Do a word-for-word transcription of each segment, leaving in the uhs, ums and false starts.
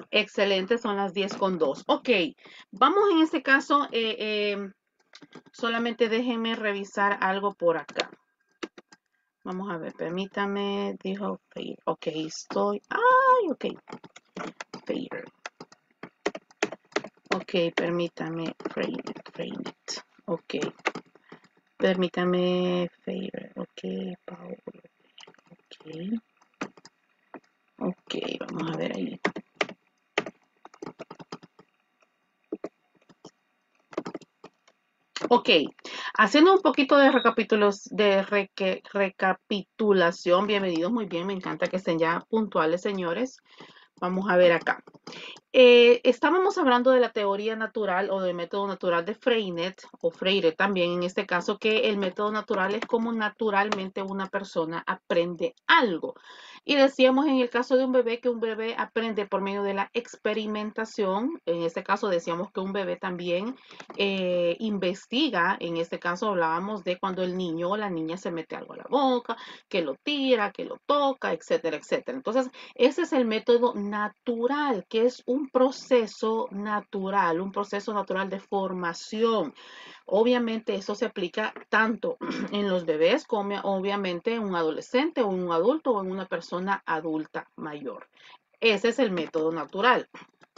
Excelente, son las diez con dos. Ok, vamos en este caso, eh, eh, solamente déjenme revisar algo por acá. Vamos a ver, permítame, dijo Fader. Ok, estoy. Ay, ok. Fader. Ok, permítame. Frame it, frame it. Ok. Permítame. Fader. Ok, Power. Ok. Ok, vamos a ver ahí. Ok, haciendo un poquito de, recapitulos, de reque, recapitulación, bienvenidos, muy bien, me encanta que estén ya puntuales, señores. Vamos a ver acá. Eh, estábamos hablando de la teoría natural o del método natural de Freinet o Freire también en este caso, que el método natural es como naturalmente una persona aprende algo. Y decíamos en el caso de un bebé que un bebé aprende por medio de la experimentación. En este caso decíamos que un bebé también eh, investiga. En este caso hablábamos de cuando el niño o la niña se mete algo a la boca, que lo tira, que lo toca, etcétera, etcétera. Entonces, ese es el método natural, que es un proceso natural, un proceso natural de formación. Obviamente eso se aplica tanto en los bebés como obviamente en un adolescente o en un adulto o en una persona adulta mayor. Ese es el método natural.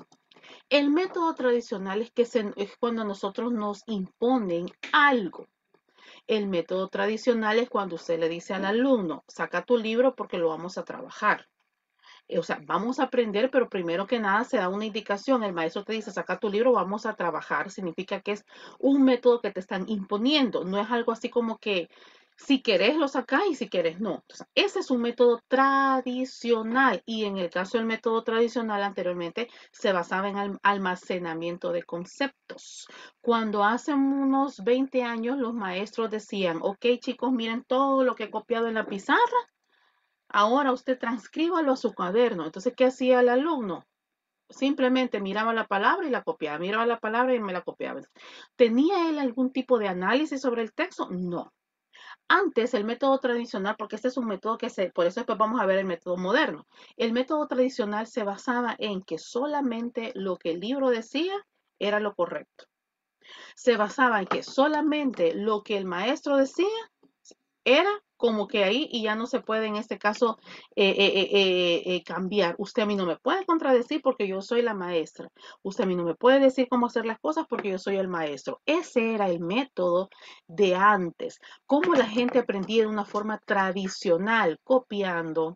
El método tradicional es, que se, es cuando nosotros nos imponen algo. El método tradicional es cuando usted le dice al alumno, saca tu libro porque lo vamos a trabajar. O sea, vamos a aprender, pero primero que nada se da una indicación. El maestro te dice, saca tu libro, vamos a trabajar. Significa que es un método que te están imponiendo. No es algo así como que si querés lo sacás y si querés no. Entonces, ese es un método tradicional. Y en el caso del método tradicional anteriormente se basaba en el almacenamiento de conceptos. Cuando hace unos veinte años los maestros decían, ok chicos, miren todo lo que he copiado en la pizarra. Ahora usted transcríbalo a su cuaderno. Entonces, ¿qué hacía el alumno? Simplemente miraba la palabra y la copiaba, miraba la palabra y me la copiaba. ¿Tenía él algún tipo de análisis sobre el texto? No. Antes, el método tradicional, porque este es un método que se, por eso después vamos a ver el método moderno. El método tradicional se basaba en que solamente lo que el libro decía era lo correcto. Se basaba en que solamente lo que el maestro decía era como que ahí y ya no se puede en este caso eh, eh, eh, eh, cambiar. Usted a mí no me puede contradecir porque yo soy la maestra. Usted a mí no me puede decir cómo hacer las cosas porque yo soy el maestro. Ese era el método de antes. Cómo la gente aprendía de una forma tradicional, copiando,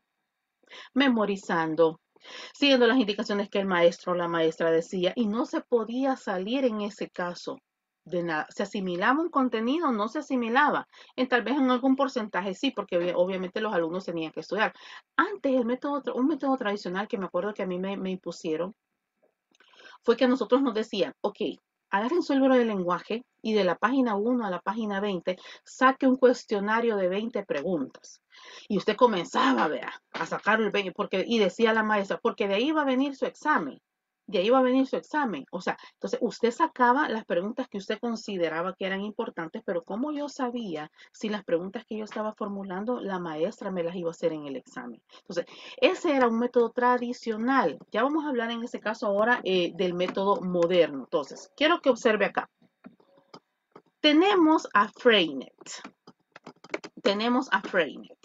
memorizando, siguiendo las indicaciones que el maestro o la maestra decía y no se podía salir en ese caso de nada. ¿Se asimilaba un contenido? No se asimilaba. En, tal vez en algún porcentaje sí, porque obviamente los alumnos tenían que estudiar. Antes, el método, un método tradicional que me acuerdo que a mí me, me impusieron fue que a nosotros nos decían, ok, agarren su libro de lenguaje y de la página uno a la página veinte saque un cuestionario de veinte preguntas. Y usted comenzaba ¿verdad? A sacar el veinte, porque, y decía la maestra, porque de ahí va a venir su examen. De ahí va a venir su examen. O sea, entonces usted sacaba las preguntas que usted consideraba que eran importantes, pero ¿cómo yo sabía si las preguntas que yo estaba formulando, la maestra me las iba a hacer en el examen? Entonces, ese era un método tradicional. Ya vamos a hablar en ese caso ahora eh, del método moderno. Entonces, quiero que observe acá. Tenemos a Freinet. Tenemos a Freinet.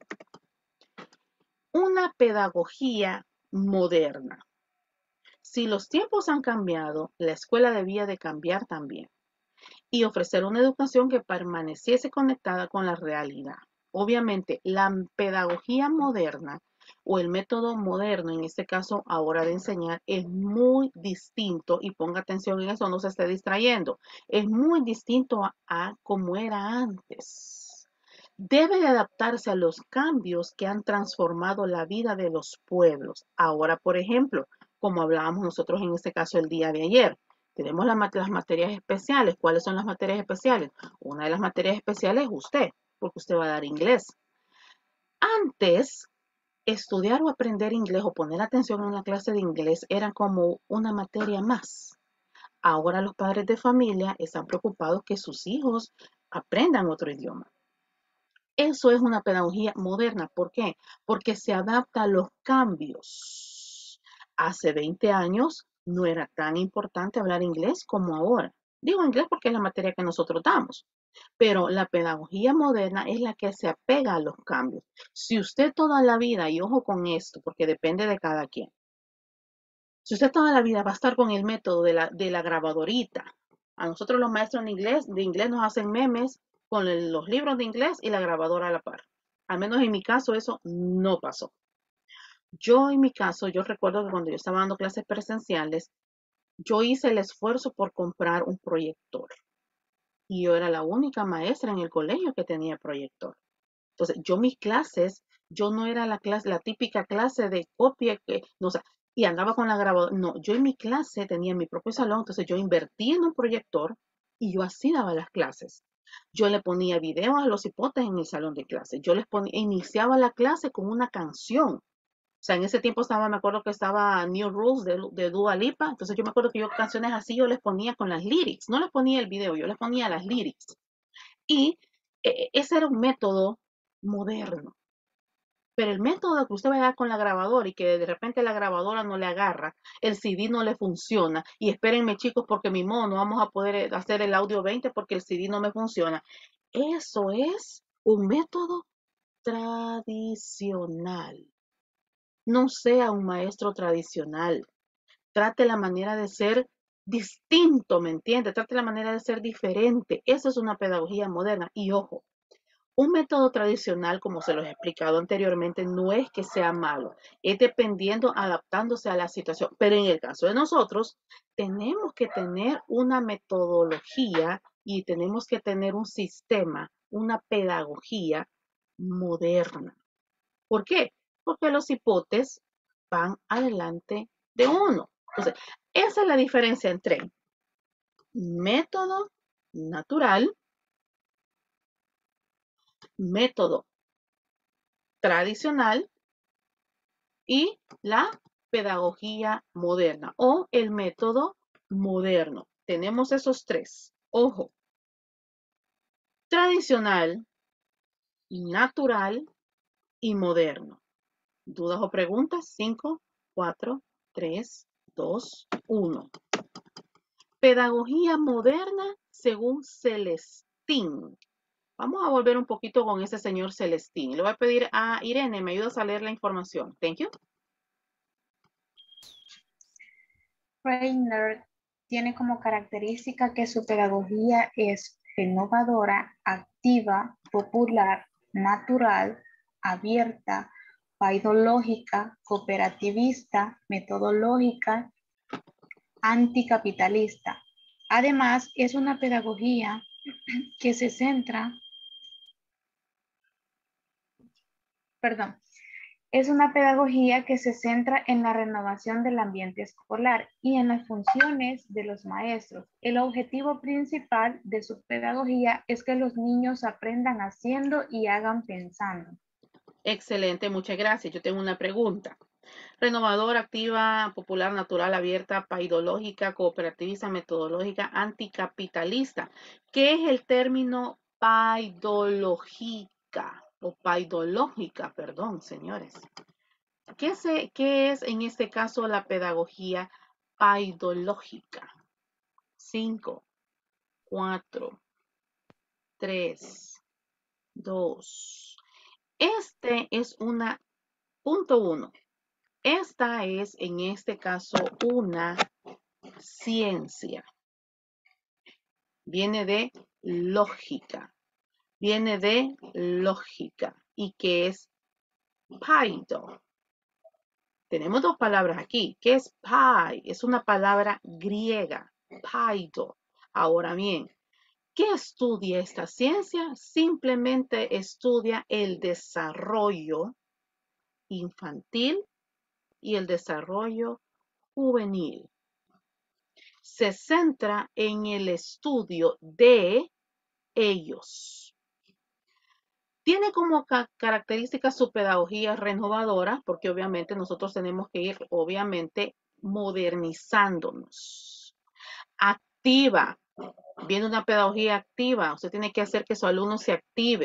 Una pedagogía moderna. Si los tiempos han cambiado, la escuela debía de cambiar también y ofrecer una educación que permaneciese conectada con la realidad. Obviamente, la pedagogía moderna o el método moderno, en este caso ahora de enseñar, es muy distinto, y ponga atención en eso, no se esté distrayendo, es muy distinto a, a como era antes. Debe de adaptarse a los cambios que han transformado la vida de los pueblos. Ahora, por ejemplo, como hablábamos nosotros en este caso el día de ayer, tenemos la, las materias especiales. ¿Cuáles son las materias especiales? Una de las materias especiales es usted, porque usted va a dar inglés. Antes, estudiar o aprender inglés o poner atención en la clase de inglés era como una materia más. Ahora los padres de familia están preocupados que sus hijos aprendan otro idioma. Eso es una pedagogía moderna. ¿Por qué? Porque se adapta a los cambios, Hace veinte años no era tan importante hablar inglés como ahora. Digo inglés porque es la materia que nosotros damos, pero la pedagogía moderna es la que se apega a los cambios. Si usted toda la vida, y ojo con esto, porque depende de cada quien, si usted toda la vida va a estar con el método de la, de la grabadorita, a nosotros los maestros de inglés, de inglés nos hacen memes con el, los libros de inglés y la grabadora a la par. Al menos en mi caso eso no pasó. Yo en mi caso, yo recuerdo que cuando yo estaba dando clases presenciales, yo hice el esfuerzo por comprar un proyector. Y yo era la única maestra en el colegio que tenía proyector. Entonces, yo mis clases, yo no era la clase, la típica clase de copia que, no, o sea, y andaba con la grabadora. No, yo en mi clase tenía mi propio salón, entonces yo invertí en un proyector y yo así daba las clases. Yo le ponía videos a los hipotes en el salón de clase. Yo les ponía, iniciaba la clase con una canción. O sea, en ese tiempo estaba, me acuerdo que estaba New Rules de, de Dua Lipa, entonces yo me acuerdo que yo canciones así yo les ponía con las lyrics, no les ponía el video, yo les ponía las lyrics. Y eh, ese era un método moderno. Pero el método que usted vaya con la grabadora y que de repente la grabadora no le agarra, el C D no le funciona, y espérenme chicos porque mi modo no vamos a poder hacer el audio veinte porque el C D no me funciona. Eso es un método tradicional. No sea un maestro tradicional. Trate la manera de ser distinto, ¿me entiende? Trate la manera de ser diferente. Eso es una pedagogía moderna. Y ojo, un método tradicional, como se los he explicado anteriormente, no es que sea malo, es dependiendo, adaptándose a la situación. Pero en el caso de nosotros, tenemos que tener una metodología y tenemos que tener un sistema, una pedagogía moderna. ¿Por qué? Porque los hipotes van adelante de uno. Entonces, esa es la diferencia entre método natural, método tradicional y la pedagogía moderna o el método moderno. Tenemos esos tres. Ojo, tradicional, natural y moderno. ¿Dudas o preguntas? cinco, cuatro, tres, dos, uno. Pedagogía moderna según Celestín. Vamos a volver un poquito con ese señor Celestín. Le voy a pedir a Irene, ¿me ayudas a leer la información? Thank you. Reiner tiene como característica que su pedagogía es renovadora, activa, popular, natural, abierta, paidológica, cooperativista, metodológica, anticapitalista. Además, es una pedagogía que se centra, perdón, es una pedagogía que se centra en la renovación del ambiente escolar y en las funciones de los maestros. El objetivo principal de su pedagogía es que los niños aprendan haciendo y hagan pensando. Excelente, muchas gracias. Yo tengo una pregunta. Renovadora, activa, popular, natural, abierta, paidológica, cooperativista, metodológica, anticapitalista. ¿Qué es el término paidológica o paidológica? Perdón, señores. ¿Qué, se, ¿Qué es en este caso la pedagogía paidológica? Cinco, cuatro, tres, dos. Este es una, punto uno. Esta es, en este caso, una ciencia. Viene de lógica. Viene de lógica. ¿Y qué es paido? Tenemos dos palabras aquí. ¿Qué es pai? Es una palabra griega. Paido. Ahora bien, ¿qué estudia esta ciencia? Simplemente estudia el desarrollo infantil y el desarrollo juvenil. Se centra en el estudio de ellos. Tiene como ca característica su pedagogía renovadora, porque obviamente nosotros tenemos que ir, obviamente, modernizándonos. Activa. Viene una pedagogía activa. Usted tiene que hacer que su alumno se active.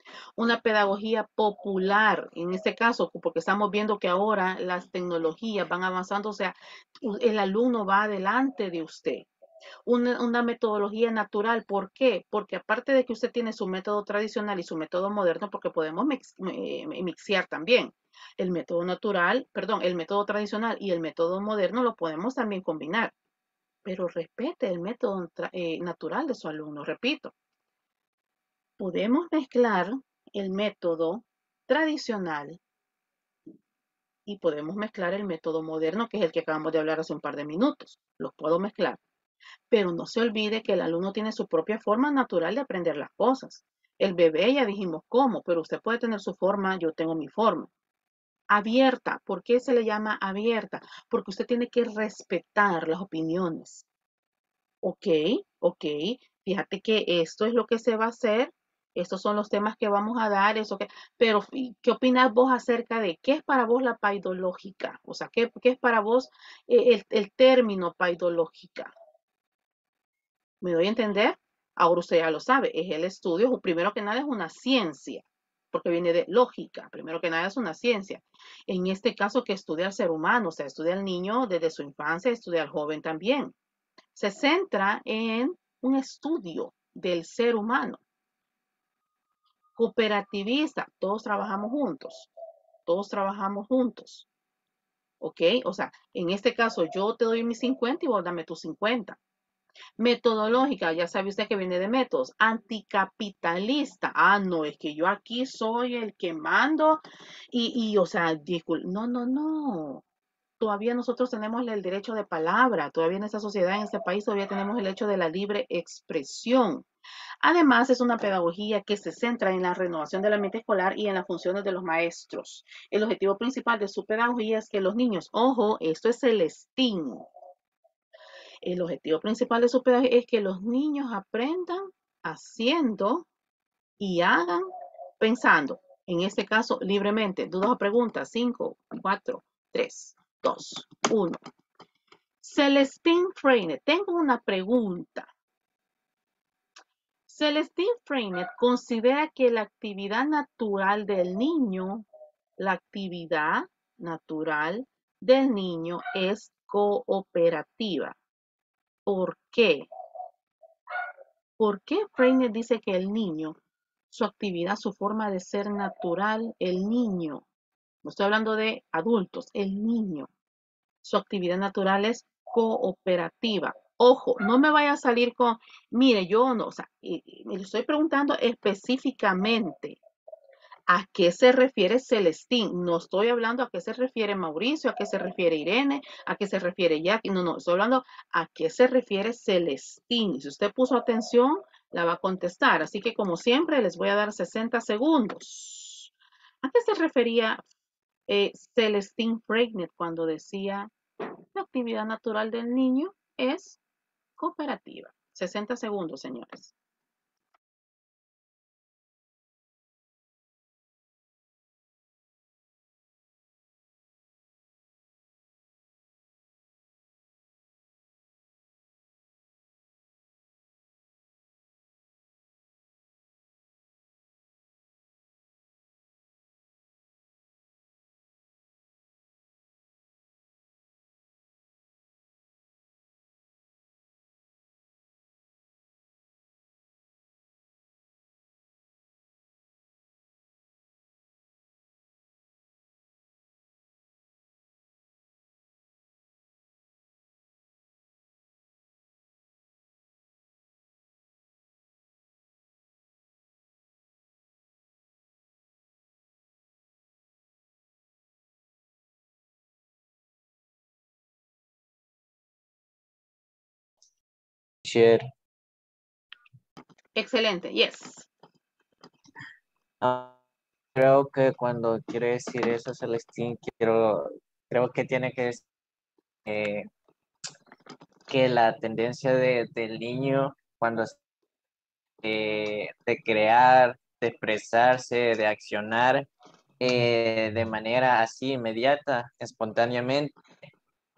Una pedagogía popular, en este caso, porque estamos viendo que ahora las tecnologías van avanzando, o sea, el alumno va adelante de usted. Una, una, metodología natural. ¿Por qué? Porque aparte de que usted tiene su método tradicional y su método moderno, porque podemos mix, eh, mixear también. El método natural, perdón, el método tradicional y el método moderno lo podemos también combinar. Pero respete el método eh, natural de su alumno. Repito, podemos mezclar el método tradicional y podemos mezclar el método moderno, que es el que acabamos de hablar hace un par de minutos. Los puedo mezclar. Pero no se olvide que el alumno tiene su propia forma natural de aprender las cosas. El bebé ya dijimos cómo, pero usted puede tener su forma, yo tengo mi forma. Abierta. ¿Por qué se le llama abierta? Porque usted tiene que respetar las opiniones. Ok, ok. Fíjate que esto es lo que se va a hacer. Estos son los temas que vamos a dar, eso que, pero ¿qué opinas vos acerca de qué es para vos la paidológica? O sea, ¿qué, qué es para vos eh, el, el término paidológica? ¿Me doy a entender? Ahora usted ya lo sabe, es el estudio, primero que nada es una ciencia, porque viene de lógica, primero que nada es una ciencia. En este caso que estudia al ser humano, o sea, estudia al niño desde su infancia, estudia al joven también. Se centra en un estudio del ser humano. Cooperativista, todos trabajamos juntos, todos trabajamos juntos, ¿ok? O sea, en este caso yo te doy mis cincuenta y vos dame tus cincuenta. Metodológica, ya sabe usted que viene de métodos. Anticapitalista, ah, no, es que yo aquí soy el que mando y, y o sea, no, no, no. Todavía nosotros tenemos el derecho de palabra, todavía en esta sociedad, en este país, todavía tenemos el hecho de la libre expresión. Además, es una pedagogía que se centra en la renovación del ambiente escolar y en las funciones de los maestros. El objetivo principal de su pedagogía es que los niños, ojo, esto es Celestín, el objetivo principal de su pedagogía es que los niños aprendan haciendo y hagan pensando. En este caso, libremente. Dudas o preguntas. cinco, cuatro, tres, dos, uno. Celestine Freinet, tengo una pregunta. Celestine Freinet considera que la actividad natural del niño, la actividad natural del niño es cooperativa. ¿Por qué? ¿Por qué Freinet dice que el niño, su actividad, su forma de ser natural, el niño, no estoy hablando de adultos, el niño, su actividad natural es cooperativa? Ojo, no me vaya a salir con, mire, yo no, o sea, y, y me lo estoy preguntando específicamente. ¿A qué se refiere Celestín? No estoy hablando a qué se refiere Mauricio, a qué se refiere Irene, a qué se refiere Jackie. No, no, estoy hablando a qué se refiere Celestín. Y si usted puso atención, la va a contestar. Así que como siempre, les voy a dar sesenta segundos. ¿A qué se refería eh, Celestín Freinet cuando decía la actividad natural del niño es cooperativa? sesenta segundos, señores. Share. Excelente, yes. Ah, creo que cuando quiere decir eso, Celestín, quiero, creo que tiene que decir eh, que la tendencia de, del niño cuando eh, de crear, de expresarse, de accionar eh, de manera así inmediata, espontáneamente,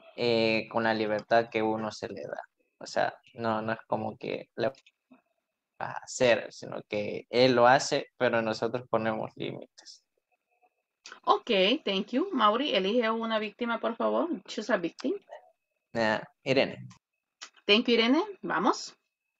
eh, con la libertad que uno se le da. O sea, no, no es como que le hacer, sino que él lo hace, pero nosotros ponemos límites. Ok, thank you. Mauri, elige una víctima, por favor. Choose a victim. Uh, Irene. Thank you, Irene. Vamos.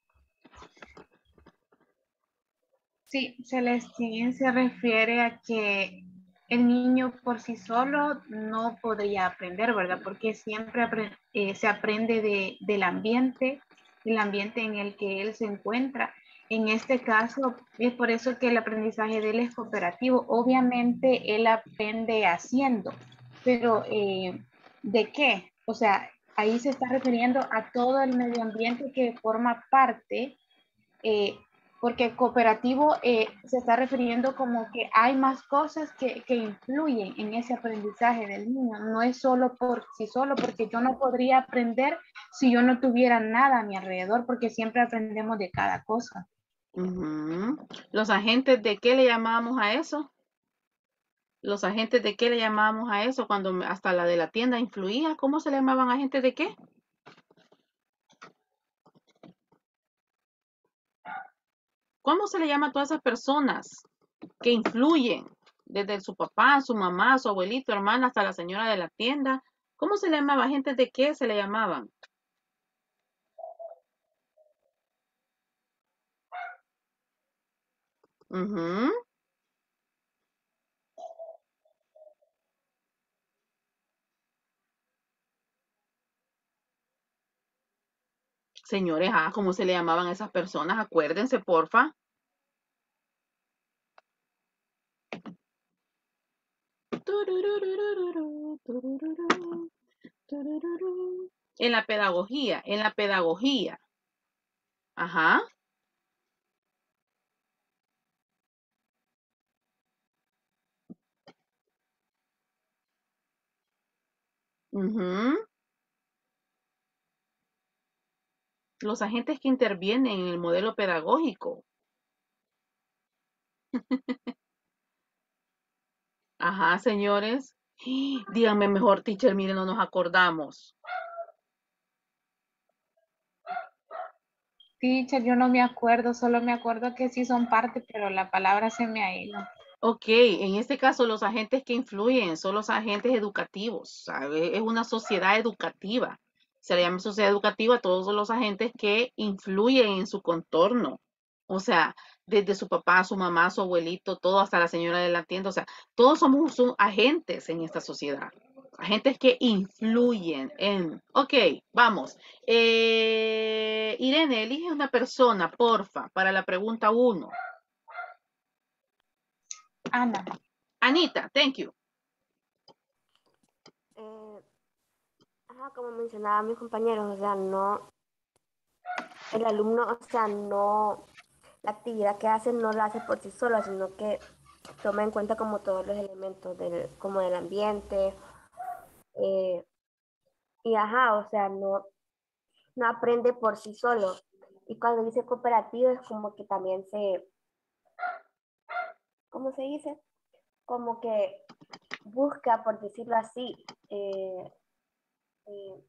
Sí, Celestín se refiere a que el niño por sí solo no podría aprender, ¿verdad? Porque siempre apre- eh, se aprende de, del ambiente, del ambiente en el que él se encuentra. En este caso, es por eso que el aprendizaje de él es cooperativo. Obviamente, él aprende haciendo, pero eh, ¿de qué? O sea, ahí se está refiriendo a todo el medio ambiente que forma parte eh, porque cooperativo eh, se está refiriendo como que hay más cosas que, que, influyen en ese aprendizaje del niño. No es solo por sí solo, porque yo no podría aprender si yo no tuviera nada a mi alrededor, porque siempre aprendemos de cada cosa. Uh-huh. ¿Los agentes de qué le llamábamos a eso? ¿Los agentes de qué le llamábamos a eso cuando hasta la de la tienda influía? ¿Cómo se le llamaban agentes de qué? ¿Cómo se le llama a todas esas personas que influyen? Desde su papá, su mamá, su abuelito, hermana, hasta la señora de la tienda. ¿Cómo se le llamaba? ¿Agentes de qué se le llamaban? Uh-huh. Señores, ah, ¿cómo se le llamaban a esas personas? Acuérdense, porfa. En la pedagogía, en la pedagogía. Ajá. Uh-huh. Los agentes que intervienen en el modelo pedagógico. Ajá, señores. Díganme mejor, teacher, miren, no nos acordamos. Teacher, yo no me acuerdo, solo me acuerdo que sí son parte, pero la palabra se me ha ido. Ok, en este caso los agentes que influyen son los agentes educativos, ¿sabe? Es una sociedad educativa. Se le llama sociedad educativa a todos los agentes que influyen en su contorno. O sea, desde su papá, su mamá, su abuelito, todo hasta la señora de la tienda. O sea, todos somos son agentes en esta sociedad. Agentes que influyen en... Ok, vamos. Eh, Irene, elige una persona, porfa, para la pregunta uno. Ana. Anita, thank you. Eh, ajá, como mencionaba mis compañeros, o sea, no, el alumno, o sea, no, la actividad que hace no la hace por sí sola, sino que toma en cuenta como todos los elementos del, como del ambiente, eh, y ajá, o sea, no, no aprende por sí solo. Y cuando dice cooperativo es como que también se, ¿cómo se dice? Como que busca, por decirlo así, eh, eh,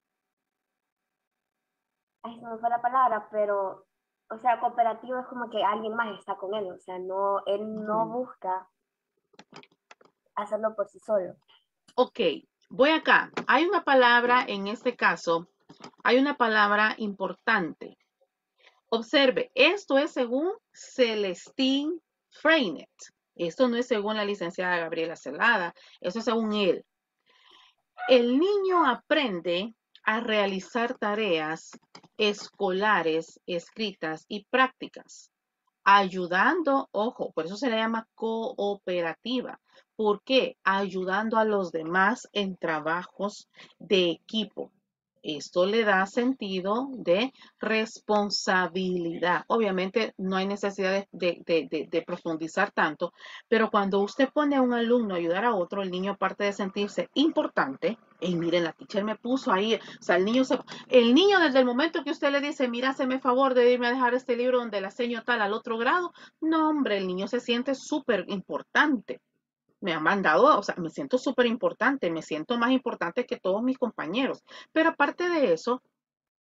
ay, se me fue la palabra, pero, o sea, cooperativo es como que alguien más está con él, o sea, no, él no Ujú. busca hacerlo por sí solo. Ok, voy acá. Hay una palabra, en este caso, hay una palabra importante. Observe, esto es según Celestine Freinet. Esto no es según la licenciada Gabriela Celada, eso es según él. El niño aprende a realizar tareas escolares, escritas y prácticas, ayudando, ojo, por eso se le llama cooperativa. ¿Por qué? Ayudando a los demás en trabajos de equipo. Esto le da sentido de responsabilidad. Obviamente no hay necesidad de, de, de, de, profundizar tanto, pero cuando usted pone a un alumno a ayudar a otro, el niño aparte de sentirse importante, y miren, la teacher me puso ahí, o sea, el niño, se, el niño desde el momento que usted le dice, mira, hazme favor de irme a dejar este libro donde la enseño tal al otro grado, no, hombre, el niño se siente súper importante. Me han mandado, o sea, me siento súper importante, me siento más importante que todos mis compañeros. Pero aparte de eso,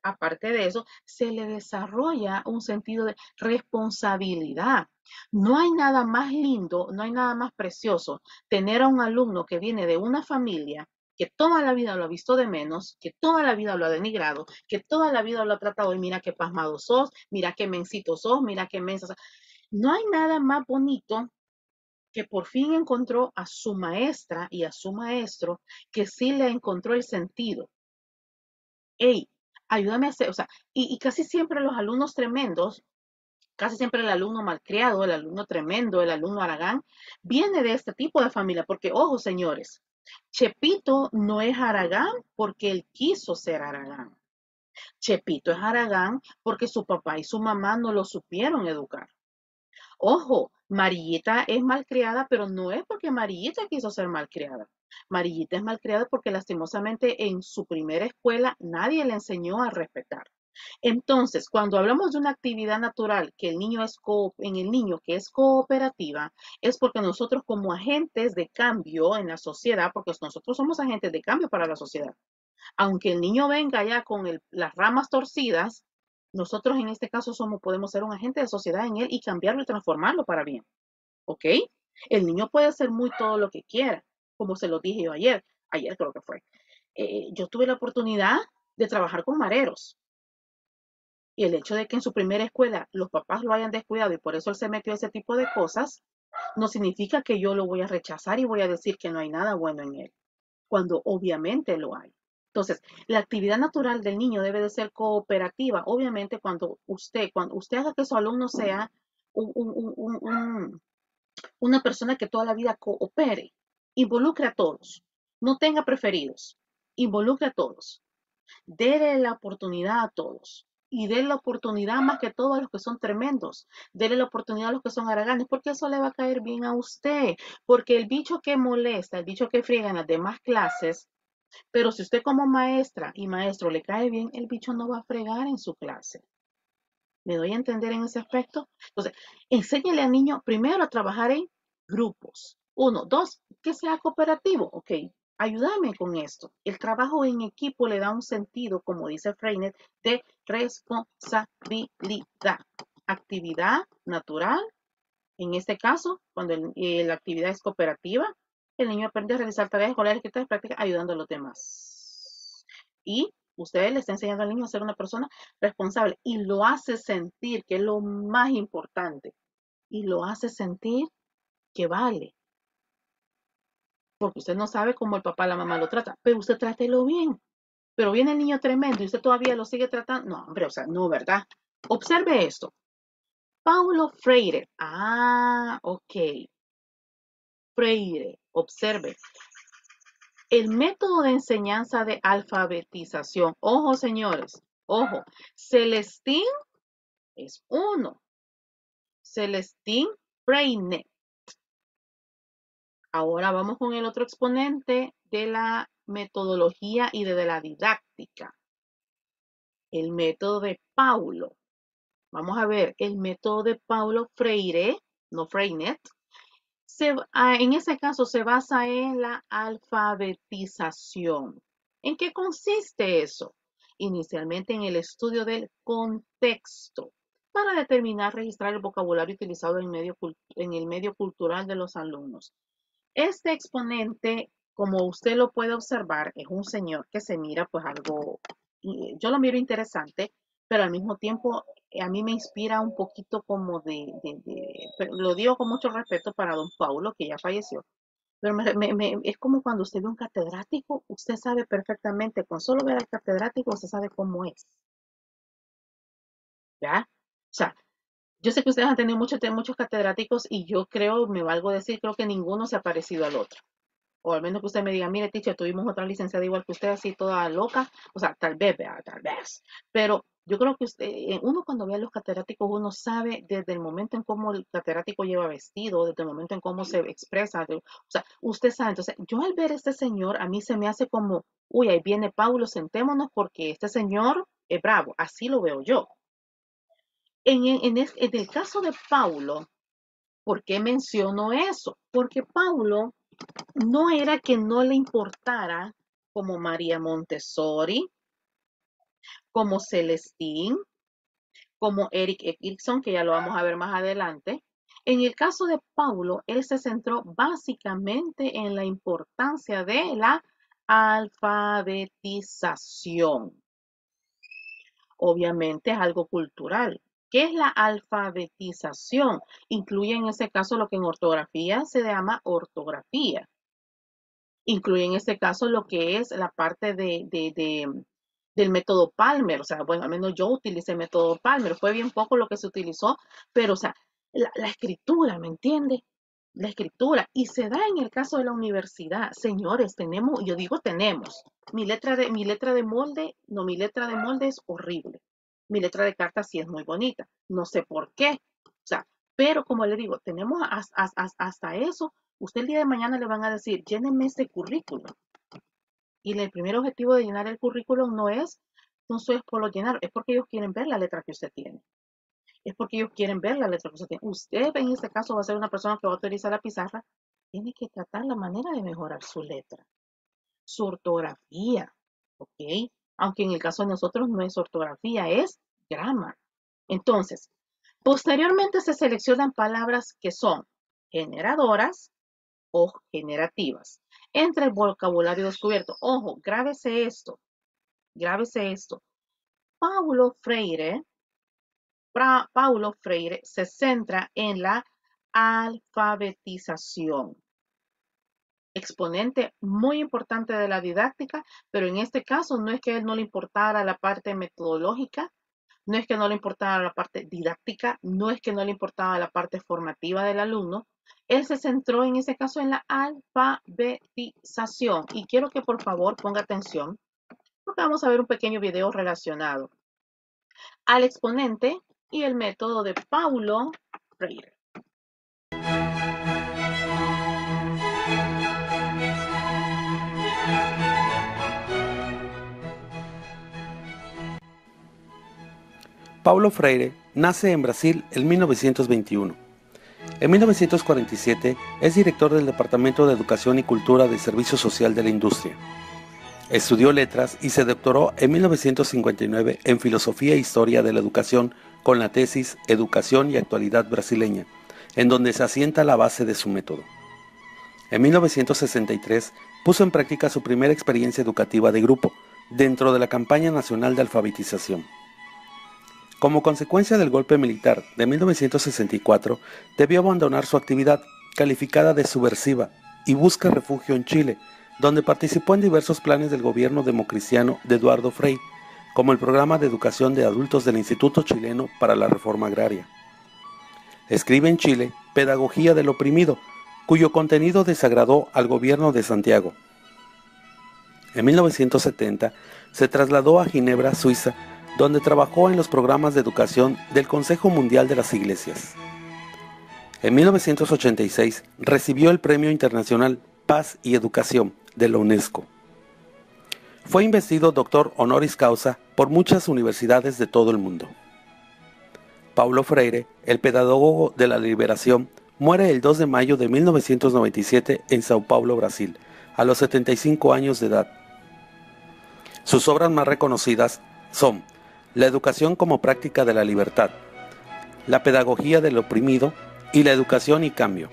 aparte de eso, se le desarrolla un sentido de responsabilidad. No hay nada más lindo, no hay nada más precioso tener a un alumno que viene de una familia que toda la vida lo ha visto de menos, que toda la vida lo ha denigrado, que toda la vida lo ha tratado y mira qué pasmado sos, mira qué mensito sos, mira qué mensa sos. No hay nada más bonito que por fin encontró a su maestra y a su maestro que sí le encontró el sentido. Hey, ayúdame a hacer, o sea, y, y casi siempre los alumnos tremendos, casi siempre el alumno malcriado, el alumno tremendo, el alumno haragán, viene de este tipo de familia, porque ojo, señores, Chepito no es haragán porque él quiso ser haragán. Chepito es haragán porque su papá y su mamá no lo supieron educar. Ojo, Marillita es malcriada, pero no es porque Marillita quiso ser malcriada. Marillita es malcriada porque lastimosamente en su primera escuela nadie le enseñó a respetar. Entonces, cuando hablamos de una actividad natural que el niño es en el niño que es cooperativa, es porque nosotros como agentes de cambio en la sociedad, porque nosotros somos agentes de cambio para la sociedad, aunque el niño venga ya con el, las ramas torcidas, nosotros en este caso somos, podemos ser un agente de sociedad en él y cambiarlo y transformarlo para bien. ¿Ok? El niño puede hacer muy todo lo que quiera, como se lo dije yo ayer, ayer creo que fue. Eh, yo tuve la oportunidad de trabajar con mareros. Y el hecho de que en su primera escuela los papás lo hayan descuidado y por eso él se metió a ese tipo de cosas, no significa que yo lo voy a rechazar y voy a decir que no hay nada bueno en él, cuando obviamente lo hay. Entonces, la actividad natural del niño debe de ser cooperativa. Obviamente, cuando usted, cuando usted haga que su alumno sea un, un, un, un, una persona que toda la vida coopere, involucre a todos, no tenga preferidos, involucre a todos, déle la oportunidad a todos. Y déle la oportunidad más que todo a los que son tremendos. Déle la oportunidad a los que son haraganes, porque eso le va a caer bien a usted. Porque el bicho que molesta, el bicho que friega en las demás clases, pero si usted como maestra y maestro le cae bien, el bicho no va a fregar en su clase. ¿Me doy a entender en ese aspecto? Entonces, enséñale al niño primero a trabajar en grupos. Uno, dos, que sea cooperativo. Ok, ayúdame con esto. El trabajo en equipo le da un sentido, como dice Freinet, de responsabilidad. Actividad natural, en este caso, cuando el, eh, la actividad es cooperativa, el niño aprende a realizar tareas escolares que está prácticas ayudando a los demás. Y usted le está enseñando al niño a ser una persona responsable y lo hace sentir, que es lo más importante, y lo hace sentir que vale. Porque usted no sabe cómo el papá o la mamá lo trata, pero usted trátelo bien. Pero viene el niño tremendo y usted todavía lo sigue tratando. No, hombre, o sea, no, ¿verdad? Observe esto. Paulo Freire. Ah, ok. Freire, observe. El método de enseñanza de alfabetización. Ojo, señores. Ojo. Celestín es uno. Celestín Freinet. Ahora vamos con el otro exponente de la metodología y de la didáctica. El método de Paulo. Vamos a ver, el método de Paulo Freire, no Freinet, se, en ese caso se basa en la alfabetización. ¿En qué consiste eso? Inicialmente en el estudio del contexto para determinar, registrar el vocabulario utilizado en, medio, en el medio cultural de los alumnos. Este exponente, como usted lo puede observar, es un señor que se mira pues algo, yo lo miro interesante, pero al mismo tiempo a mí me inspira un poquito como de, de, de lo digo con mucho respeto para don Paulo, que ya falleció, pero me, me, me, es como cuando usted ve un catedrático, usted sabe perfectamente, con solo ver al catedrático, usted sabe cómo es. ¿Ya? O sea, yo sé que ustedes han tenido muchos, muchos catedráticos y yo creo, me valgo decir, creo que ninguno se ha parecido al otro. O al menos que usted me diga, mire, teacher, tuvimos otra licenciada igual que usted, así toda loca. O sea, tal vez, vea, tal vez. Pero yo creo que usted, uno cuando ve a los catedráticos, uno sabe desde el momento en cómo el catedrático lleva vestido, desde el momento en cómo se expresa. O sea, usted sabe. Entonces, yo al ver a este señor, a mí se me hace como, uy, ahí viene Paulo, sentémonos porque este señor es bravo. Así lo veo yo. En, en, en el caso de Paulo, ¿por qué menciono eso? Porque Paulo no era que no le importara como María Montessori, como Celestín, como Eric Erikson, que ya lo vamos a ver más adelante. En el caso de Paulo, él se centró básicamente en la importancia de la alfabetización. Obviamente es algo cultural. ¿Qué es la alfabetización? Incluye en ese caso lo que en ortografía se llama ortografía. Incluye en este caso lo que es la parte de, de, de, del método Palmer. O sea, bueno, al menos yo utilicé el método Palmer. Fue bien poco lo que se utilizó, pero, o sea, la, la escritura, ¿me entiende? La escritura. Y se da en el caso de la universidad. Señores, tenemos, yo digo tenemos. Mi letra de, mi letra de molde, no, mi letra de molde es horrible. Mi letra de carta sí es muy bonita. No sé por qué. O sea, pero como le digo, tenemos hasta, hasta, hasta eso. Usted el día de mañana le van a decir, lléneme este currículum. Y el primer objetivo de llenar el currículum no es, no es por lo llenar, es porque ellos quieren ver la letra que usted tiene. Es porque ellos quieren ver la letra que usted tiene. Usted en este caso va a ser una persona que va a utilizar la pizarra, tiene que tratar la manera de mejorar su letra, su ortografía, ¿ok? Aunque en el caso de nosotros no es ortografía, es grammar. Entonces, posteriormente se seleccionan palabras que son generadoras o generativas entre el vocabulario descubierto. Ojo, grábese esto, grábese esto. Paulo Freire, Pra, Paulo Freire se centra en la alfabetización. Exponente muy importante de la didáctica, pero en este caso no es que a él no le importara la parte metodológica, no es que no le importara la parte didáctica, no es que no le importaba la parte formativa del alumno. Él se centró en ese caso en la alfabetización. Y quiero que por favor ponga atención, porque vamos a ver un pequeño video relacionado al exponente y el método de Paulo Freire. Paulo Freire nace en Brasil en mil novecientos veintiuno. En mil novecientos cuarenta y siete es director del Departamento de Educación y Cultura de Servicio Social de la Industria. Estudió letras y se doctoró en mil novecientos cincuenta y nueve en Filosofía e Historia de la Educación con la tesis Educación y Actualidad Brasileña, en donde se asienta la base de su método. En mil novecientos sesenta y tres puso en práctica su primera experiencia educativa de grupo dentro de la campaña nacional de alfabetización. Como consecuencia del golpe militar de mil novecientos sesenta y cuatro, debió abandonar su actividad, calificada de subversiva, y busca refugio en Chile, donde participó en diversos planes del gobierno democristiano de Eduardo Frei, como el programa de educación de adultos del Instituto Chileno para la Reforma Agraria. Escribe en Chile Pedagogía del Oprimido, cuyo contenido desagradó al gobierno de Santiago. En mil novecientos setenta se trasladó a Ginebra, Suiza, donde trabajó en los programas de educación del Consejo Mundial de las Iglesias. En mil novecientos ochenta y seis recibió el Premio Internacional Paz y Educación de la UNESCO. Fue investido doctor honoris causa por muchas universidades de todo el mundo. Paulo Freire, el pedagogo de la liberación, muere el dos de mayo de mil novecientos noventa y siete en Sao Paulo, Brasil, a los setenta y cinco años de edad. Sus obras más reconocidas son La educación como práctica de la libertad, La pedagogía del oprimido y La educación y cambio.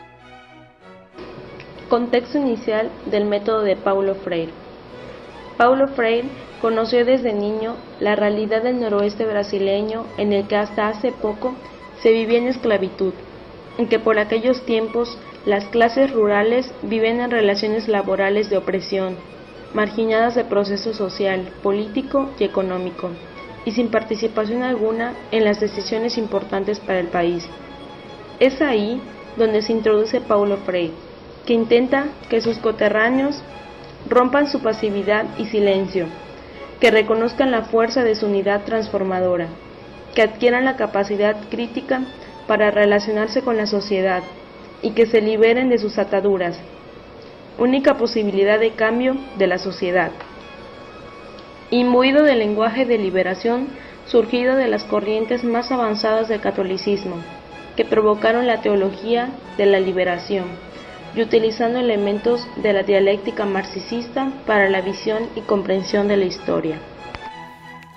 Contexto inicial del método de Paulo Freire. Paulo Freire conoció desde niño la realidad del noroeste brasileño, en el que hasta hace poco se vivía en esclavitud, en que por aquellos tiempos las clases rurales viven en relaciones laborales de opresión, marginadas de proceso social, político y económico, y sin participación alguna en las decisiones importantes para el país. Es ahí donde se introduce Paulo Freire, que intenta que sus coterráneos rompan su pasividad y silencio, que reconozcan la fuerza de su unidad transformadora, que adquieran la capacidad crítica para relacionarse con la sociedad y que se liberen de sus ataduras, única posibilidad de cambio de la sociedad. Imbuido del lenguaje de liberación surgido de las corrientes más avanzadas del catolicismo, que provocaron la teología de la liberación, y utilizando elementos de la dialéctica marxista para la visión y comprensión de la historia.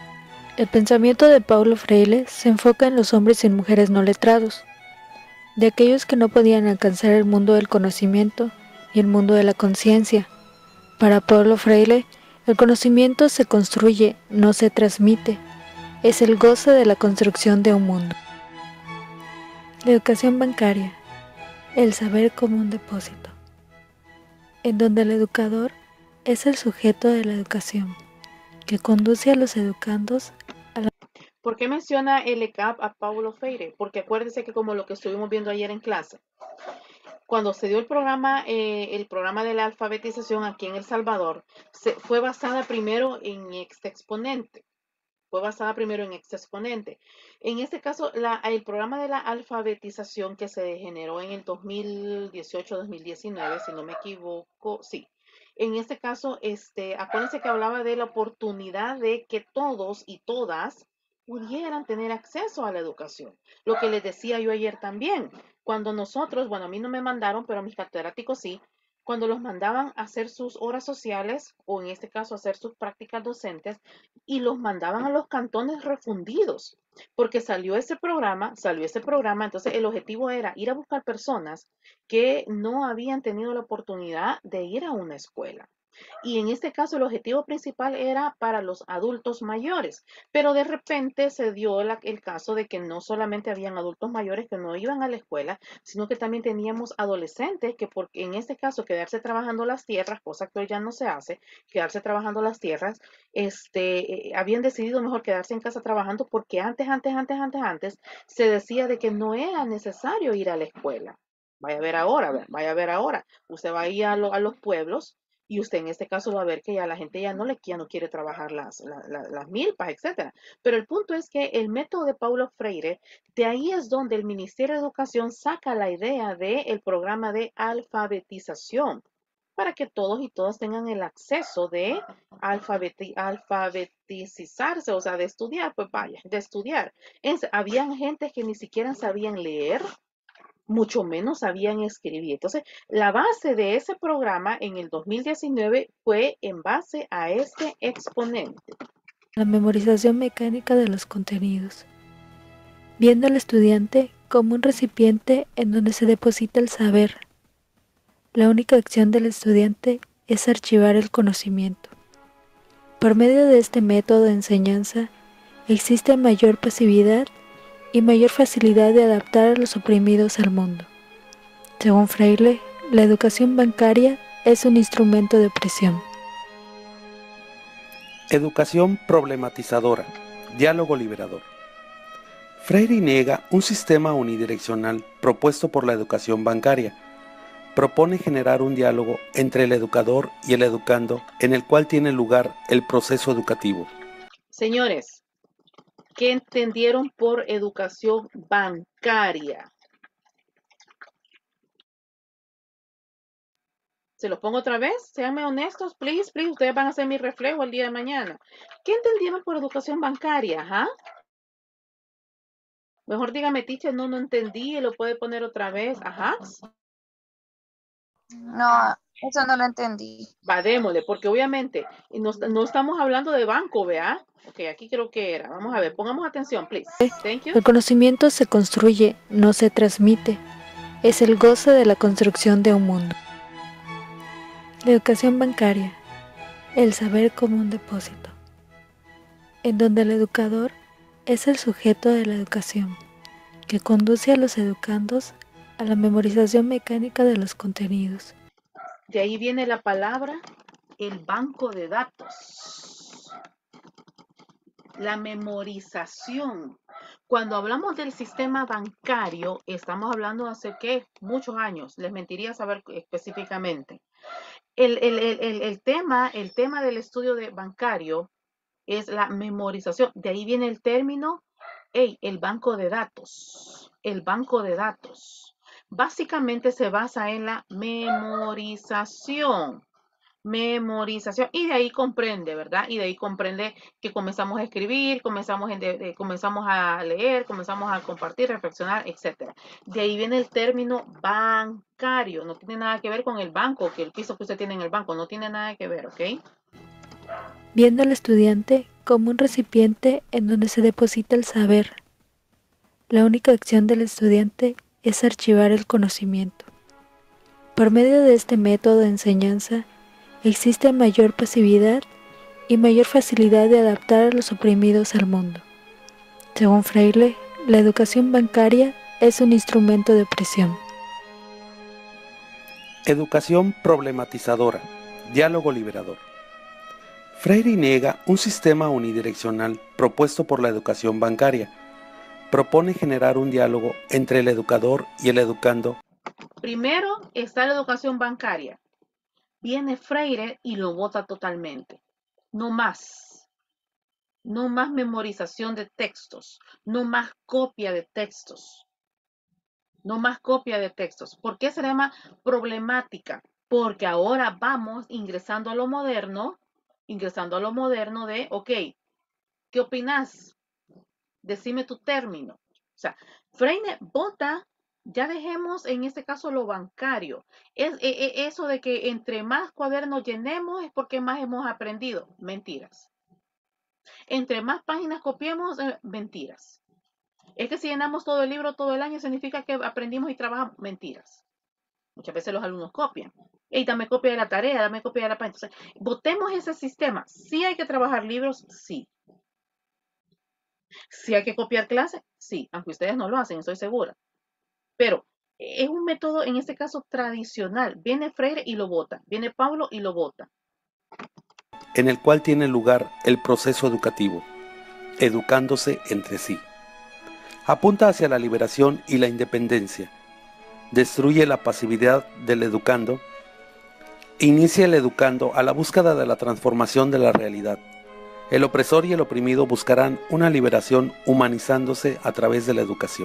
El pensamiento de Paulo Freire se enfoca en los hombres y mujeres no letrados, de aquellos que no podían alcanzar el mundo del conocimiento y el mundo de la conciencia. Para Paulo Freire, el conocimiento se construye, no se transmite. Es el goce de la construcción de un mundo. La educación bancaria, el saber como un depósito, en donde el educador es el sujeto de la educación, que conduce a los educandos a la... ¿Por qué menciona el E C A P a Paulo Freire? Porque acuérdense que como lo que estuvimos viendo ayer en clase, cuando se dio el programa, eh, el programa de la alfabetización aquí en El Salvador, se, fue basada primero en este exponente. Fue basada primero en este exponente. En este caso, la, el programa de la alfabetización que se generó en el dos mil dieciocho dos mil diecinueve, si no me equivoco, sí. En este caso, este, acuérdense que hablaba de la oportunidad de que todos y todas pudieran tener acceso a la educación. Lo que les decía yo ayer también, cuando nosotros, bueno, a mí no me mandaron, pero a mis catedráticos sí, cuando los mandaban a hacer sus horas sociales, o en este caso a hacer sus prácticas docentes, y los mandaban a los cantones refundidos, porque salió ese programa, salió ese programa, entonces el objetivo era ir a buscar personas que no habían tenido la oportunidad de ir a una escuela. Y en este caso el objetivo principal era para los adultos mayores, pero de repente se dio la, el caso de que no solamente habían adultos mayores que no iban a la escuela, sino que también teníamos adolescentes que porque en este caso quedarse trabajando las tierras, cosa que hoy ya no se hace, quedarse trabajando las tierras, este, eh, habían decidido mejor quedarse en casa trabajando porque antes, antes, antes, antes, antes se decía de que no era necesario ir a la escuela. Vaya a ver ahora, vaya a ver ahora. Usted va a ir a, lo, a los pueblos y usted en este caso va a ver que ya la gente ya no le ya no quiere trabajar las, la, la, las milpas, etcétera. Pero el punto es que el método de Paulo Freire, de ahí es donde el Ministerio de Educación saca la idea del programa de alfabetización, para que todos y todas tengan el acceso de alfabeti alfabetizarse, o sea, de estudiar, pues vaya, de estudiar. Es, habían gente que ni siquiera sabían leer, mucho menos sabían escribir. Entonces, la base de ese programa en el dos mil diecinueve fue en base a este exponente. La memorización mecánica de los contenidos, viendo al estudiante como un recipiente en donde se deposita el saber. La única acción del estudiante es archivar el conocimiento. Por medio de este método de enseñanza, existe mayor pasividad y mayor facilidad de adaptar a los oprimidos al mundo. Según Freire, la educación bancaria es un instrumento de opresión. Educación problematizadora, diálogo liberador. Freire niega un sistema unidireccional propuesto por la educación bancaria. Propone generar un diálogo entre el educador y el educando en el cual tiene lugar el proceso educativo. Señores, ¿qué entendieron por educación bancaria? Se los pongo otra vez, séanme honestos, please, please, ustedes van a ser mi reflejo el día de mañana. ¿Qué entendieron por educación bancaria? ¿Ah? Mejor dígame, teacher, no, no entendí, lo puede poner otra vez. Ajá. No, eso no lo entendí. Va, démosle, porque obviamente no, no estamos hablando de banco, ¿vea? Ok, aquí creo que era. Vamos a ver, pongamos atención, please. Thank you. El conocimiento se construye, no se transmite. Es el goce de la construcción de un mundo. La educación bancaria, el saber como un depósito, en donde el educador es el sujeto de la educación, que conduce a los educandos a la memorización mecánica de los contenidos. De ahí viene la palabra, el banco de datos. La memorización. Cuando hablamos del sistema bancario, estamos hablando hace, ¿qué? Muchos años. Les mentiría saber específicamente. El, el, el, el, tema, el tema del estudio de bancario es la memorización. De ahí viene el término, hey, el banco de datos. El banco de datos. Básicamente se basa en la memorización. Memorización. Y de ahí comprende, ¿verdad? Y de ahí comprende que comenzamos a escribir, comenzamos, en de, de, comenzamos a leer, comenzamos a compartir, reflexionar, etcétera. De ahí viene el término bancario. No tiene nada que ver con el banco, que el piso que usted tiene en el banco. No tiene nada que ver, ¿ok? Viendo al estudiante como un recipiente en donde se deposita el saber. La única acción del estudiante es archivar el conocimiento. Por medio de este método de enseñanza, existe mayor pasividad y mayor facilidad de adaptar a los oprimidos al mundo. Según Freire, la educación bancaria es un instrumento de opresión. Educación problematizadora, diálogo liberador. Freire niega un sistema unidireccional propuesto por la educación bancaria. Propone generar un diálogo entre el educador y el educando. Primero está la educación bancaria. Viene Freire y lo bota totalmente. No más. No más memorización de textos. No más copia de textos. No más copia de textos. ¿Por qué se llama problemática? Porque ahora vamos ingresando a lo moderno, ingresando a lo moderno de, ok, ¿qué opinas? Decime tu término. O sea, Freire vota, ya dejemos en este caso lo bancario. Es, es, es eso de que entre más cuadernos llenemos es porque más hemos aprendido. Mentiras. Entre más páginas copiemos, eh, mentiras. Es que si llenamos todo el libro todo el año significa que aprendimos y trabajamos. Mentiras. Muchas veces los alumnos copian. Ey, dame copia de la tarea, dame copia de la página. Entonces, votemos ese sistema. ¿Sí hay que trabajar libros? Sí. ¿Sí hay que copiar clases? Sí, aunque ustedes no lo hacen, estoy segura. Pero es un método, en este caso, tradicional. Viene Freire y lo vota. Viene Paulo y lo vota. En el cual tiene lugar el proceso educativo, educándose entre sí. Apunta hacia la liberación y la independencia. Destruye la pasividad del educando. Inicia el educando a la búsqueda de la transformación de la realidad. El opresor y el oprimido buscarán una liberación humanizándose a través de la educación.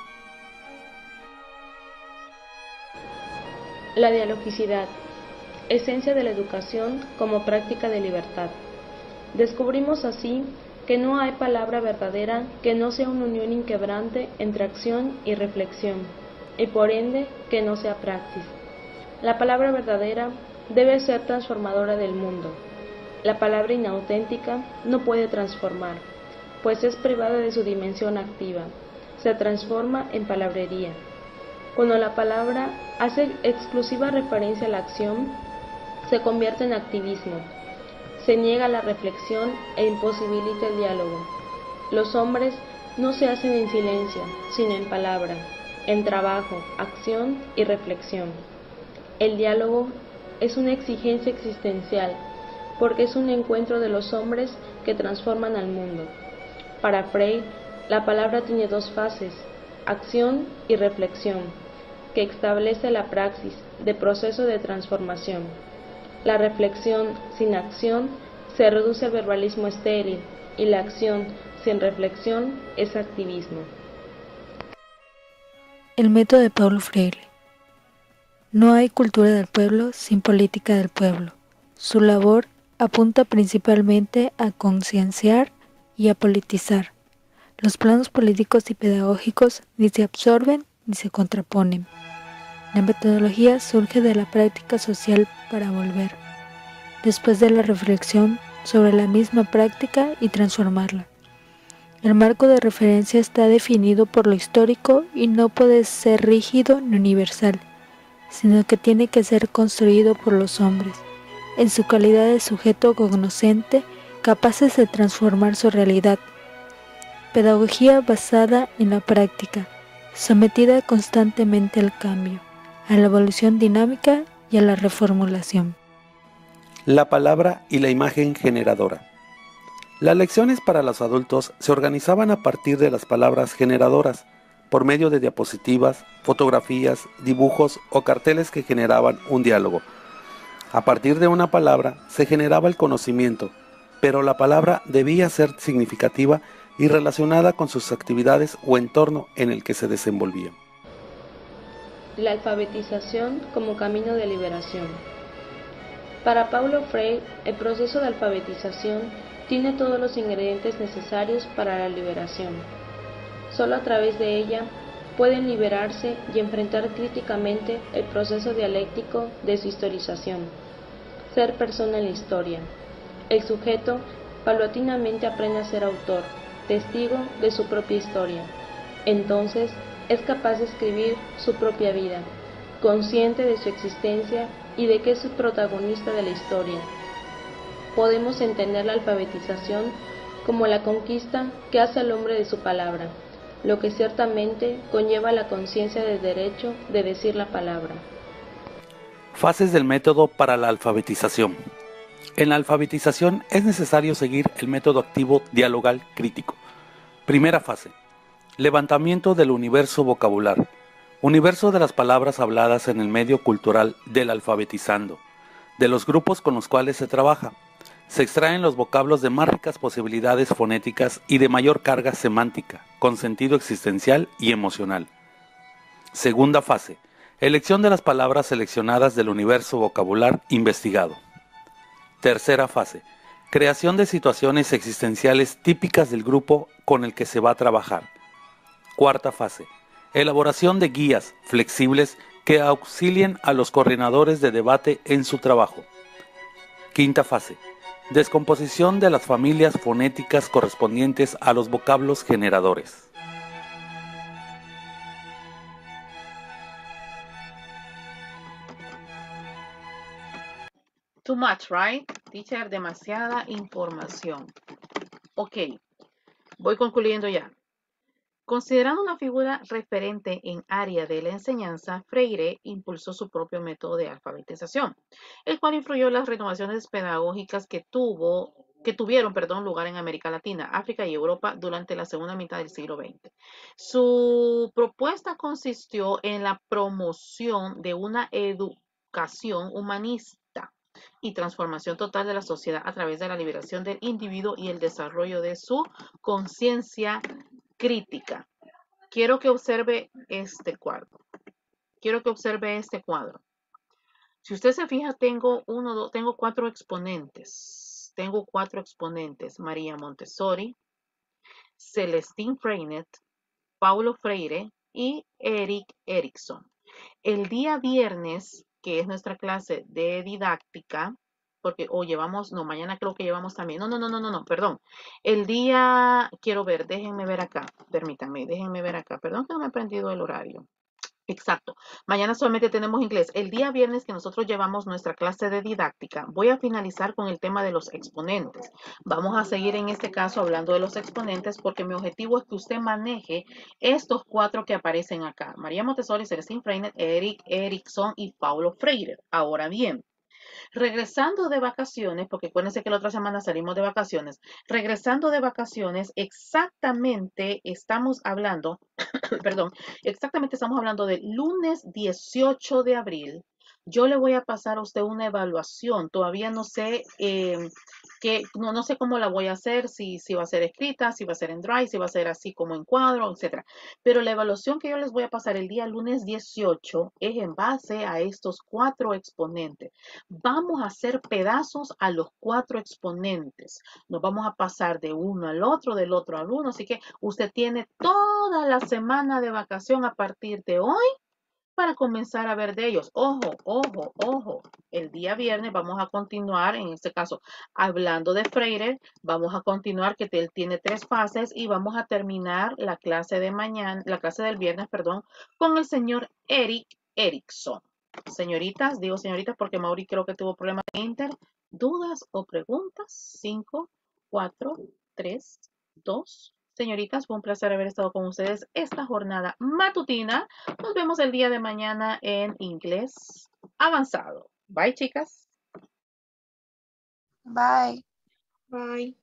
La dialogicidad, esencia de la educación como práctica de libertad. Descubrimos así que no hay palabra verdadera que no sea una unión inquebrante entre acción y reflexión, y por ende que no sea praxis. La palabra verdadera debe ser transformadora del mundo. La palabra inauténtica no puede transformar, pues es privada de su dimensión activa, se transforma en palabrería. Cuando la palabra hace exclusiva referencia a la acción, se convierte en activismo, se niega la reflexión e imposibilita el diálogo. Los hombres no se hacen en silencio, sino en palabra, en trabajo, acción y reflexión. El diálogo es una exigencia existencial, porque es un encuentro de los hombres que transforman al mundo. Para Freire, la palabra tiene dos fases, acción y reflexión, que establece la praxis de proceso de transformación. La reflexión sin acción se reduce al verbalismo estéril y la acción sin reflexión es activismo. El método de Paulo Freire. No hay cultura del pueblo sin política del pueblo. Su labor apunta principalmente a concienciar y a politizar. Los planos políticos y pedagógicos ni se absorben ni se contraponen. La metodología surge de la práctica social para volver, después de la reflexión sobre la misma práctica y transformarla. El marco de referencia está definido por lo histórico y no puede ser rígido ni universal, sino que tiene que ser construido por los hombres, en su calidad de sujeto cognoscente, capaces de transformar su realidad. Pedagogía basada en la práctica, sometida constantemente al cambio, a la evolución dinámica y a la reformulación. La palabra y la imagen generadora. Las lecciones para los adultos se organizaban a partir de las palabras generadoras, por medio de diapositivas, fotografías, dibujos o carteles que generaban un diálogo. A partir de una palabra se generaba el conocimiento, pero la palabra debía ser significativa y relacionada con sus actividades o entorno en el que se desenvolvía. La alfabetización como camino de liberación. Para Paulo Freire, el proceso de alfabetización tiene todos los ingredientes necesarios para la liberación. Solo a través de ella pueden liberarse y enfrentar críticamente el proceso dialéctico de su historización. Ser persona en la historia. El sujeto paulatinamente aprende a ser autor, testigo de su propia historia. Entonces, es capaz de escribir su propia vida, consciente de su existencia y de que es el protagonista de la historia. Podemos entender la alfabetización como la conquista que hace al hombre de su palabra, lo que ciertamente conlleva la conciencia del derecho de decir la palabra. Fases del método para la alfabetización. En la alfabetización es necesario seguir el método activo dialogal crítico. Primera fase. Levantamiento del universo vocabular. Universo de las palabras habladas en el medio cultural del alfabetizando, de los grupos con los cuales se trabaja. Se extraen los vocablos de más ricas posibilidades fonéticas y de mayor carga semántica, con sentido existencial y emocional. Segunda fase. Elección de las palabras seleccionadas del universo vocabular investigado. Tercera fase. Creación de situaciones existenciales típicas del grupo con el que se va a trabajar. Cuarta fase. Elaboración de guías flexibles que auxilien a los coordinadores de debate en su trabajo. Quinta fase. Descomposición de las familias fonéticas correspondientes a los vocablos generadores. Too much, right? Teacher, demasiada información. Ok, voy concluyendo ya. Considerando una figura referente en área de la enseñanza, Freire impulsó su propio método de alfabetización, el cual influyó en las renovaciones pedagógicas que, tuvo, que tuvieron perdón, lugar en América Latina, África y Europa durante la segunda mitad del siglo veinte. Su propuesta consistió en la promoción de una educación humanista y transformación total de la sociedad a través de la liberación del individuo y el desarrollo de su conciencia crítica. Quiero que observe este cuadro. Quiero que observe este cuadro. Si usted se fija, tengo uno, dos, tengo cuatro exponentes. Tengo cuatro exponentes. María Montessori, Celestine Freinet, Paulo Freire y Erik Erikson. El día viernes, que es nuestra clase de didáctica, porque hoy llevamos, no, mañana creo que llevamos también, no, no, no, no, no, no, perdón. El día, quiero ver, déjenme ver acá, permítanme, déjenme ver acá, perdón que no me he aprendido el horario. Exacto. Mañana solamente tenemos inglés. El día viernes que nosotros llevamos nuestra clase de didáctica, voy a finalizar con el tema de los exponentes. Vamos a seguir en este caso hablando de los exponentes porque mi objetivo es que usted maneje estos cuatro que aparecen acá. María Montessori, Celestine Freinet, Erik Erikson y Paulo Freire. Ahora bien, regresando de vacaciones, porque acuérdense que la otra semana salimos de vacaciones, regresando de vacaciones, exactamente estamos hablando, perdón, exactamente estamos hablando del lunes dieciocho de abril. Yo le voy a pasar a usted una evaluación. Todavía no sé eh, que, no, no sé cómo la voy a hacer, si, si va a ser escrita, si va a ser en Drive, si va a ser así como en cuadro, etcétera. Pero la evaluación que yo les voy a pasar el día lunes dieciocho es en base a estos cuatro exponentes. Vamos a hacer pedazos a los cuatro exponentes. Nos vamos a pasar de uno al otro, del otro al uno. Así que usted tiene toda la semana de vacación a partir de hoy para comenzar a ver de ellos. Ojo, ojo, ojo. El día viernes vamos a continuar, en este caso, hablando de Freire. Vamos a continuar, que él tiene tres fases, y vamos a terminar la clase de mañana, la clase del viernes, perdón, con el señor Erik Erikson. Señoritas, digo señoritas porque Mauri creo que tuvo problemas de Inter. ¿Dudas o preguntas? Cinco, cuatro, tres, dos. Señoritas, fue un placer haber estado con ustedes esta jornada matutina. Nos vemos el día de mañana en inglés avanzado. Bye, chicas. Bye. Bye.